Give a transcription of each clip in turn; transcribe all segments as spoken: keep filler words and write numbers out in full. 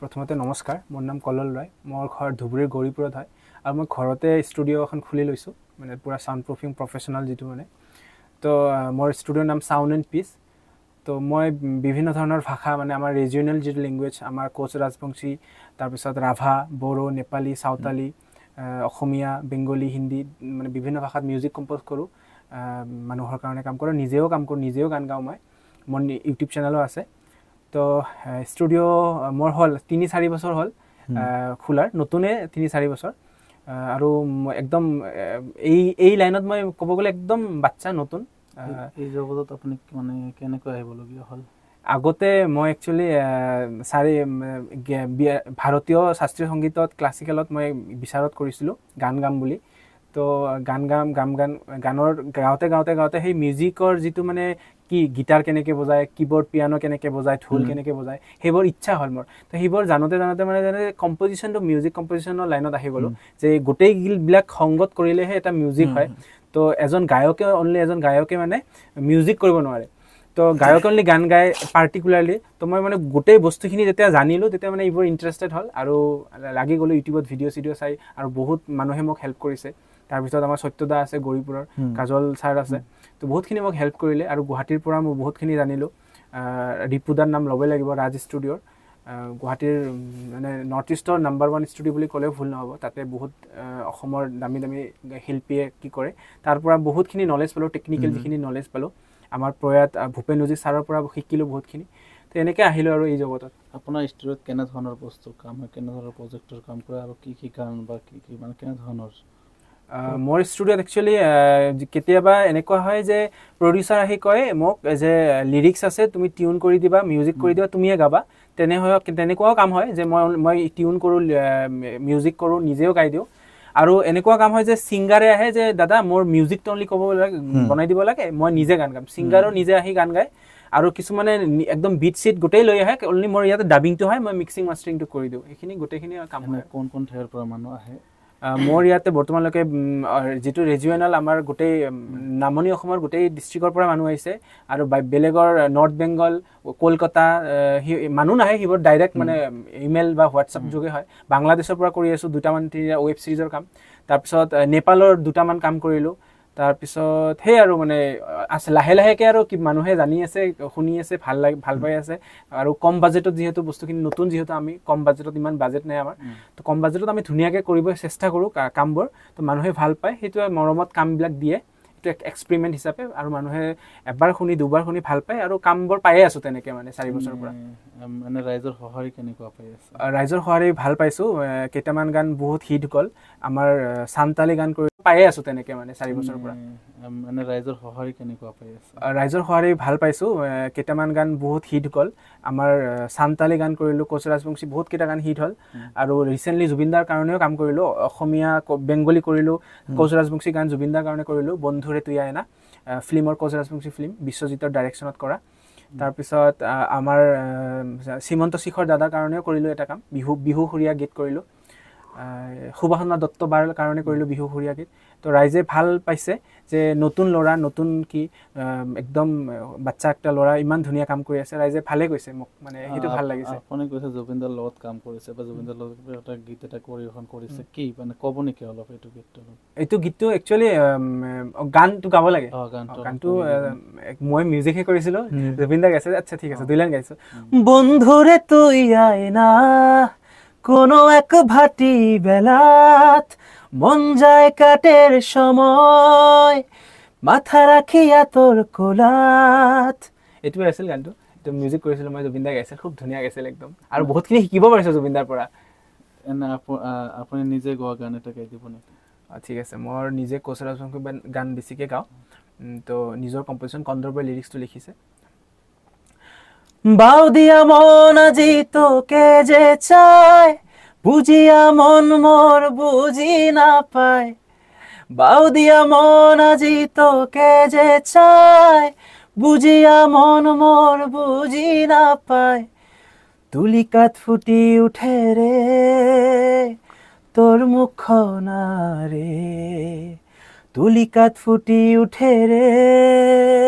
প্ৰথমতে নমস্কাৰ মোৰ নাম কলল ৰয় মোৰ ঘৰ ধুবুৰীৰ গৌৰীপুৰত হয় আৰু মই ঘৰতে ষ্টুডিঅ এখন খুলি লৈছো মানে পুৰা সাউন্ড প্রুফিং প্ৰফেশনাল যেটো মানে তো মোৰ ষ্টুডিঅৰ নাম সাউন্ড এণ্ড পিস তো মই বিভিন্ন ধৰণৰ ভাষা মানে আমাৰ ৰিজিয়নাল যেটো ল্যাঙ্গুৱেজ আমাৰ কোচ ৰাজবংশী তাৰ পিছত ৰাভা বড়ো নেপালী সাঁওতালী অসমীয়া বেংগলী হিন্দী মানে বিভিন্ন ভাষাত মিউজিক কম্পোজ কৰো মানুহৰ কাৰণে কাম কৰো নিজেও কাম কৰো নিজেও গান গাও মই মোৰ ইউটিউব চেনেলও আছে তো ষ্টুডিঅ মোৰ হল তিনি চাৰি বছৰ হল খোলাৰ নতুনে তিনি চাৰি বছৰ আৰু একদম এই এই লাইনত মই ক'ব গলে একদম বাচ্চা নতুন এই জগতত আপুনি মানে কেনেকৈ আহিবলগীয়া হল আগতে মই একচুয়ালি সাৰি ভাৰতীয় শাস্ত্ৰীয় সংগীতত ক্লাসিকেলত মই বিচাৰত কৰিছিলো গান গাম বুলি তো গান গাম গাম গান গানৰ গাওতে গাওতে গাওতে সেই মিউজিকৰ যেটো মানে কি গিটাৰ কেনেকে বজায় কিবোৰ্ড পিয়ানো কেনেকে বজায় ঢোল কেনেকে বজায় হেবৰ ইচ্ছা হল মোৰ তো হেবৰ জানতে জানতে মানে জানে কম্পোজিশন টু মিউজিক কম্পোজিশনৰ লাইনত আহি গলো যে গোটেই গিলবিলাক সংগত কৰিলেহে এটা মিউজিক হয় তো এজন গায়কে অনলি এজন গায়কে মানে মিউজিক কৰিব নোৱাৰে তো গায়ক অনলি গান গায় পার্টিকুলারলি তো মই মানে গোটেই বস্তুখিনি যেতিয়া জানিলো তেতিয়া মানে ইবোৰ ইন্টারেস্টেড হল আৰু লাগি গলো ইউটিউবত ভিডিও ভিডিও চাই আৰু বহুত মানুহে মোক হেল্প কৰিছে তাৰ পিছত আমাৰ সত্যদা আছে গৌৰীপুৰৰ কাজল ছাৰ আছে তো বহুতখিনি মোক হেল্প কৰিলে আৰু গুৱাহাটীৰ পৰা মই বহুতখিনি জানিলো ৰিপুদাৰ নাম লবই লাগিব ৰাজ ষ্টুডিঅ'ৰ গুৱাহাটীৰ মানে নৰ্থ ইষ্টৰ নাম্বাৰ ওৱান ষ্টুডিঅ' বুলি ক'লেও ভুল নহব তাতে বহুত অসমৰ দামী দামী শিল্পীয়ে কি কৰে তাৰ পৰা বহুতখিনি নলেজ পালো টেকনিক্যাল যিখিনি নলেজ পালো আমাৰ প্ৰয়াত ভূপেনজি ছাৰৰ পৰা শিকিলো বহুতখিনি তো এনেকৈ আহিলো আৰু এই জগতত আপোনাৰ ষ্টুডিঅ'ত কেনে ধৰণৰ বস্তু কাম হয় কেনে ধৰণৰ প্ৰজেক্টৰ কাম কৰে আৰু কি কি গান বা কি কি মানে কেনে ধৰণৰ মোৰ ষ্টুডিঅ'ত একচুয়ালি কেতিয়াবা এনেকুৱা হয় যে প্ৰডিউসাৰ আহি কয় মোক যে লিৰিক্স আছে তুমি টিউন কৰি দিবা মিউজিক কৰি দিবা তুমিয়ে গাবা তেনে হয় তেনেকুৱাও কাম হয় যে মই মই টিউন কৰো মিউজিক কৰো নিজেও গাই দিও আৰু এনেকুৱা কাম হয় যে সিঙ্গাৰে আহে যে দাদা মোৰ মিউজিকটো অনলি ক'ব লাগে বনাই দিব লাগে মই নিজে গান গাম সিঙ্গাৰো নিজে আহি গান গায় আৰু কিছুমানে একদম বিট সিট গোটেই লৈ আহে অনলি মোৰ ইয়াতে ডাবিংটো হয় মই মিক্সিং মাস্টাৰিংটো কৰি দিও এখিনি গোটেইখিনি কাম হয় কোন কোন ঠাইৰ পৰা মানুহ আহে মোৰ ইয়াতে বৰ্তমানলৈকে যেটো ৰিজিয়নাল আমাৰ গোটেই নামনি অসমৰ গোটেই ডিস্ট্ৰিক্টৰ পৰা মানুহ আহিছে আৰু বেলেগৰ নৰ্থ বেংগল কলকাতা মানুহ নাহে হিবৰ ডাইৰেক্ট মানে ইমেইল বা হোৱাটছআপ যোগে হয় বাংলাদেশৰ পৰা কৰি আছো দুটামান ওয়েব সিৰিজৰ কাম তাৰ পিছত নেপালৰ দুটামান কাম কৰিলো তাৰ পিছত হে আৰু মানে আছে লাহে লাহেকে আৰু কি মানুহে জানি আছে শুনি আছে ভাল ভাল পাই আছে আৰু কম বাজেটত যেহেতু বস্তুখিনি নতুন যেহেতু আমি কম বাজেটত ইমান বাজেট নাই আমাৰ তো কম বাজেটত আমি ধুনিয়াকে কৰিব চেষ্টা কৰো কামবোৰ তো মানুহে ভাল পায় হেতু মৰমত কামবিলাক দিয়ে এটা এক্সপেৰিমেন্ট হিচাপে আৰু মানুহে এবাৰ শুনি দুবাৰ শুনি ভাল পায় আৰু কামবোৰ পায়ে আছো তেনেকে মানে চাৰি বছৰৰ পৰা মানে ৰাইজৰ সহায় কেনেকুৱা পাই আছে ৰাইজৰ সহায় ভাল পাইছো কেইটামান গান বহুত হিট গল আমাৰ সান্তালী গান কৰি পায়ে আছো তেনেকে মানে চাৰি বছৰৰ পৰা মানে ৰাইজৰ সহায় কেনেকুৱা পাই আছে ৰাইজৰ সহায় ভাল পাইছো কেইটামান গান বহুত হিট গল আমাৰ সান্তালী গান কৰিলো কোচ ৰাজবংশী বহুত কেইটা গান হিট হল আৰু ৰিসেন্টলি জুবিনদাৰ কাৰণেও কাম কৰিলো অসমীয়া বেংগলী কৰিলো কোচ ৰাজবংশী গান জুবিনদাৰ কাৰণে কৰিলো বন্ধুৰে তুই আয়না ফিল্মৰ কোচ ৰাজবংশী ফিল্ম বিশ্বজিতৰ ডাইৰেকশনত কৰা তাৰ পিছত আমাৰ শ্ৰীমন্ত শিখৰ দাদাৰ কাৰণেও কৰিলো এটা কাম বিহু বিহু খুৰিয়া গীত কৰিলো সুভাষনা দত্ত বাৰ কাৰণে কৰিলো বিহু খুৰিয়া গীত তো ৰাইজে ভাল পাইছে যে নতুন লৰা নতুন কি একদম বাচ্চা একটা লৰা ইমান ধুনিয়া কাম কৰি আছে ৰাইজে ভালে কৈছে মোক মানে হেতু ভাল লাগিছে আপুনি কৈছে জুবিনদাৰ লগত কাম কৰিছে বা জুবিনদাৰ লগত এটা গীত এটা পৰিৱেশন কৰিছে কি মানে ক'ব নেকি অলপ এইটো গীতটো এইটো গীতটো একচুয়ালি গানটো গাব লাগে গানটো মই মিউজিকহে কৰিছিলো জুবিনদা গাইছে আচ্ছা ঠিক আছে দুই লাইন গাইছো বন্ধুৰে তুই আয়না কোনো এক ভাটি বেলাত মন যায় কাটের সময় মাথা রাখিয়া তোর কোলাত এটুৱে আছিল গানটো তো মিউজিক কৰিছিল মই জুবিনদা গাইছিল খুব ধুনিয়া গাইছিল একদম আৰু বহুতখিনি শিকিব পাৰিছো জুবিনদাৰ পৰা এনে আপুনি নিজে গোৱা গান এটা গাই দিব নেকি ঠিক আছে মই নিজে কোচৰা সংখ্য গান বেছিকে গাও তো নিজৰ কম্পোজিশন কন্দৰ্পৰ লিৰিক্সটো লিখিছে বাউ দিয়া মন আজি তোকে যে চায় বুঝিয়া মন মোর বুঝি না পায় বাউ দিয়া মন আজি তোকে যে চায় বুঝিয়া মন মোর বুঝি না পায় তুলিকাত ফুটি উঠে রে তোর মুখনা রে তুলিকাত ফুটি উঠে রে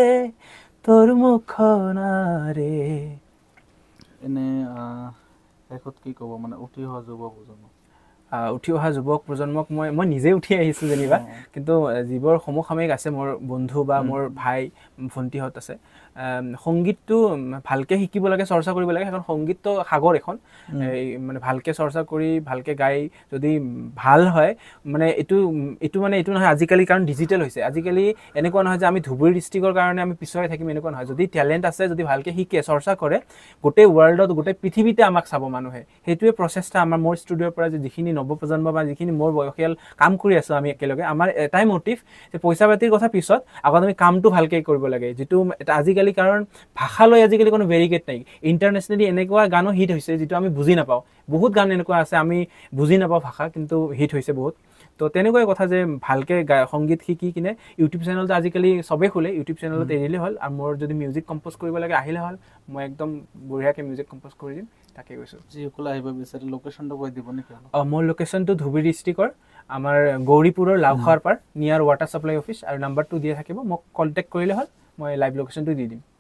তোর মুখনা রে এনে শেষত কি ক'ব মানে উঠি অহা যুৱ প্ৰজন্ম উঠি অহা যুৱক প্ৰজন্মক মই মই নিজে উঠি আহিছোঁ যেনিবা কিন্তু যিবোৰ সমসাময়িক আছে মোৰ বন্ধু বা মোৰ ভাই ভণ্টিহঁত আছে সংগীতটো ভালকৈ শিকিব লাগে চৰ্চা কৰিব লাগে কাৰণ সংগীতটো সাগৰ এখন এই মানে ভালকৈ চৰ্চা কৰি ভালকৈ গাই যদি ভাল হয় মানে এইটো এইটো মানে এইটো নহয় আজিকালি কাৰণ ডিজিটেল হৈছে আজিকালি এনেকুৱা নহয় যে আমি ধুবুৰী ডিষ্ট্ৰিক্টৰ কাৰণে আমি পিছুৱাই থাকিম এনেকুৱা নহয় যদি টেলেণ্ট আছে যদি ভালকৈ শিকে চৰ্চা কৰে গোটেই ৱৰ্ল্ডত গোটেই পৃথিৱীতে আমাক চাব মানুহে সেইটোৱে প্ৰচেষ্টা আমাৰ মোৰ ষ্টুডিঅ'ৰ পৰা যে যিখিনি নৱপ্ৰজন্ম বা যিখিনি মোৰ বয়সীয়াল কাম কৰি আছোঁ আমি একেলগে আমাৰ এটাই মটিভ যে পইচা পাতিৰ কথা পিছত আগত আমি কামটো ভালকৈ কৰিব লাগে যিটো এটা আজিকালি কাৰণ ভাষালৈ আজিকালি কোনো ভেৰিকেট নাই ইণ্টাৰনেশ্যনেলি এনেকুৱা গানো হিট হৈছে যিটো আমি বুজি নাপাওঁ বহুত গান এনেকুৱা আছে আমি বুজি নাপাওঁ ভাষা কিন্তু হিট হৈছে বহুত তো তেনেকুৱাই কথা যে ভালকৈ সংগীত শিকি কিনে ইউটিউব চেনেলটো আজিকালি চবেই খোলে ইউটিউব চেনেলত এৰিলে হ'ল আৰু মোৰ যদি মিউজিক কম্প'জ কৰিব লাগে আহিলে হ'ল মই একদম বঢ়িয়াকৈ মিউজিক কম্প'জ কৰি দিম তাকে কৈছোঁ যিসকলে আহিব বিচাৰে লোকেশ্যনটো কৈ দিব নেকি অঁ মোৰ লোকেশ্যনটো ধুবুৰী ডিষ্ট্ৰিক্টৰ আমাৰ গৌৰীপুৰৰ লাওখাৰ পাৰ নিয়াৰ ৱাটাৰ ছাপ্লাই অফিচ আৰু নাম্বাৰটো দিয়া থাকিব মোক কণ্টেক্ট কৰিলে হ'ল মই লাইভ লোকেশ্যনটো দি দিম